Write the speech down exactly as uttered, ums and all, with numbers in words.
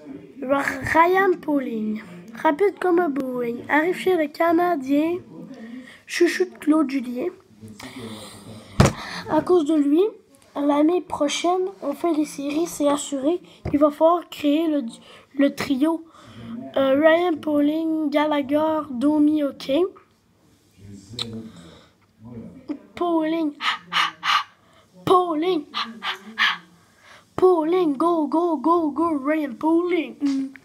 Ryan Poehling, rapide comme un Boeing, arrive chez le Canadien, chouchou de Claude Julien. À cause de lui, l'année prochaine, on fait les séries, c'est assuré. Il va falloir créer le, le trio euh, Ryan Poehling, Gallagher, Domi, OK. Poehling, Poehling, Poehling, go, go, go, go, Ryan Poehling.